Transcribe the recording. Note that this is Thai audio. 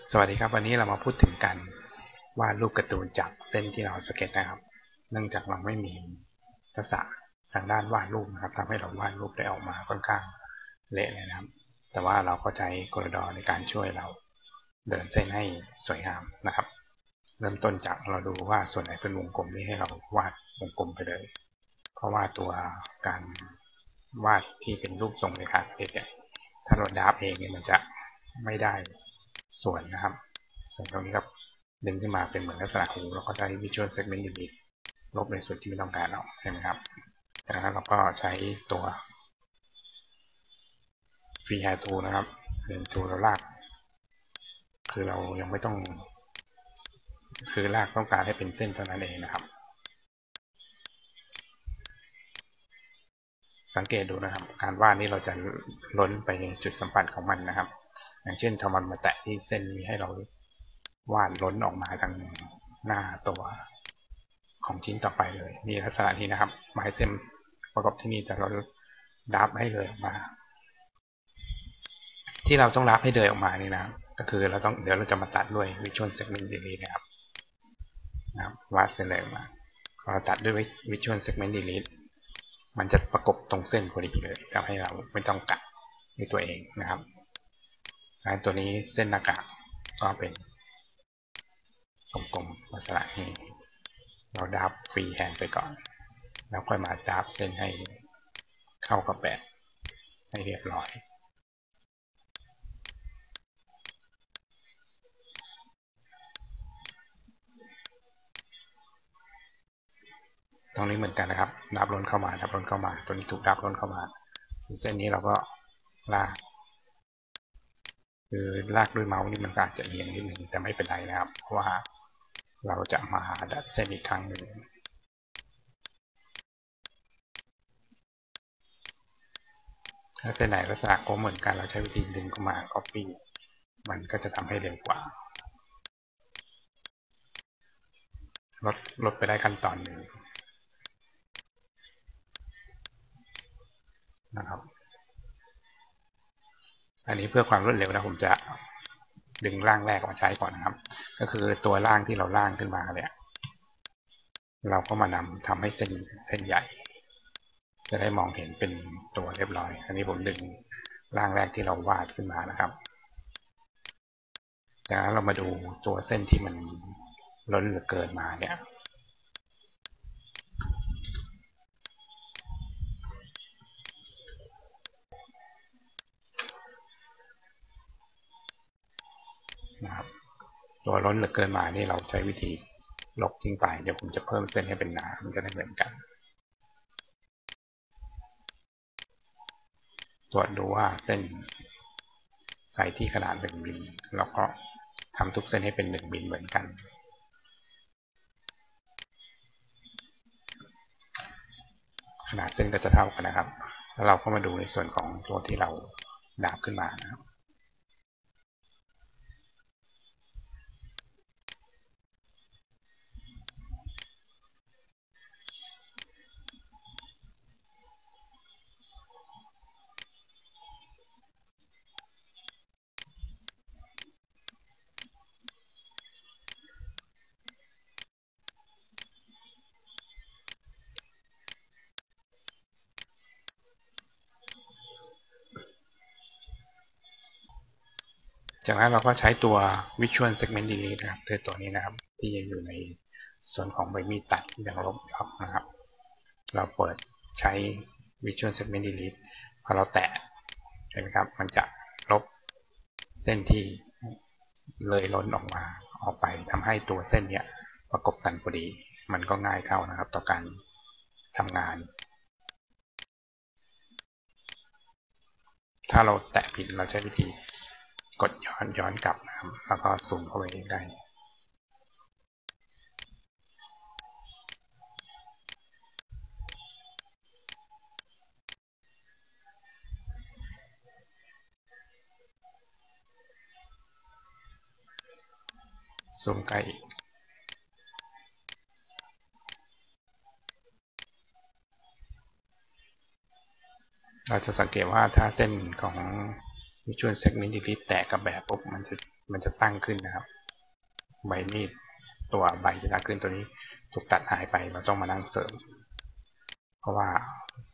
สวัสดีครับวันนี้เรามาพูดถึงการวาดรูปการ์ตูนจากเส้นที่เราสเก็ตนะครับเนื่องจากเราไม่มีทักษะทางด้านวาดรูปนะครับทำให้เราวาดรูปได้ออกมาค่อนข้างเละเลยนะครับแต่ว่าเราก็ใช้กลดในการช่วยเราเดินเส้นให้สวยงามนะครับเริ่มต้นจากเราดูว่าส่วนไหนเป็นวงกลมนี้ให้เราวาดวงกลมไปเลยเพราะว่าตัวการวาดที่เป็นรูปทรงในการเเนี่ยถ้าเราดราฟเองเนี่ยมันจะไม่ได้ส่วนนะครับส่วนตรงนี้ครับดึงขึ้นมาเป็นเหมือนลักษณะหูเราก็ใช้ Visual Segment Delete ลบในส่วนที่ไม่ต้องการออกใช่ไหมครับจากนั้นเราก็ใช้ตัว Freehand Tool นะครับเป็นตัวเราลากคือเรายังไม่ต้องคือลากต้องการให้เป็นเส้นเท่านั้นเองนะครับสังเกตดูนะครับการวาดนี้เราจะล้นไปในจุดสัมผัสของมันนะครับอย่างเช่นทำมันมาแตะที่เส้นนี้ให้เราวาดล้นออกมาทางหน้าตัวของชิ้นต่อไปเลยมีลักษณะนี้นะครับไม้เส้นประกอบที่นี่แต่เราดับให้เลยออกมาที่เราต้องดับให้เลยออกมานี่นะก็คือเราต้องเดี๋ยวเราจะมาตัดด้วย Visual Segment Delete นะครับวาดเส้นเลยออกมาพอเราตัดด้วย Visual Segment Delete มันจะประกบตรงเส้นพอดีเลยทำให้เราไม่ต้องกัดด้วยตัวเองนะครับตัวนี้เส้นหน้ากากก็เป็นกลมๆลักษณะนี้เราดับฟรีแฮนด์ไปก่อนแล้วค่อยมาดับเส้นให้เข้ากับแบบให้เรียบร้อยตรงนี้เหมือนกันนะครับดับล้นเข้ามาดับล้นเข้ามาตัวนี้ถูกดับล้นเข้ามาส่วนเส้นนี้เราก็ลากคือลากด้วยเมาส์นี่มันอาจจะเอียงนิดนึงแต่ไม่เป็นไรนะครับเพราะว่าเราจะมาหาดัดเส้นอีกครั้งหนึ่งถ้าเส้นไหนลักษณะโค้งเหมือนกันเราใช้วิธีดึงเข้ามา copy มันก็จะทำให้เร็วกว่าลดไปได้ขั้นตอนหนึ่งนะครับอันนี้เพื่อความรวดเร็วนะผมจะดึงร่างแรกมาใช้ก่อนนะครับก็คือตัวร่างที่เราร่างขึ้นมาเนี่ยเราก็มานำทำให้เส้นใหญ่จะได้มองเห็นเป็นตัวเรียบร้อยอันนี้ผมดึงร่างแรกที่เราวาดขึ้นมานะครับจากนั้นเรามาดูตัวเส้นที่มันล้นเหลือเกินมาเนี่ยนะครับตัวล้นเหลือเกินมานี่เราใช้วิธีลบทิ้งไปเดี๋ยวผมจะเพิ่มเส้นให้เป็นหนามันจะได้เหมือนกันตรวจดูว่าเส้นใส่ที่ขนาด1 มิลแล้วก็ทำทุกเส้นให้เป็น1 มิลเหมือนกันขนาดเส้นก็จะเท่ากันนะครับแล้วเราก็มาดูในส่วนของตัวที่เราดาบขึ้นมานะครับจากนั้นเราก็ใช้ตัว Visual Segment Delete นะครับคือตัวนี้นะครับที่ยังอยู่ในส่วนของใบมีดตัดที่ยังลบออกนะครับเราเปิดใช้ Visual Segment Delete พอเราแตะเห็นไหมครับมันจะลบเส้นที่เลยล้นออกมาออกไปทำให้ตัวเส้นเนี้ยประกบกันพอดีมันก็ง่ายเข้านะครับต่อการทำงานถ้าเราแตะผิดเราใช้วิธีกดย้อนกลับนะครับแล้วก็ซูมเข้าไปได้ซูมใกล้อีกเราจะสังเกตว่าถ้าเส้นของ Visual Segment Delete แตะกับแบบปุ๊บมันจะมันจะตั้งขึ้นนะครับใบมีดตัวใบจะตั้งขึ้นตัวนี้ถูกตัดหายไปเราต้องมานั่งเสริมเพราะว่า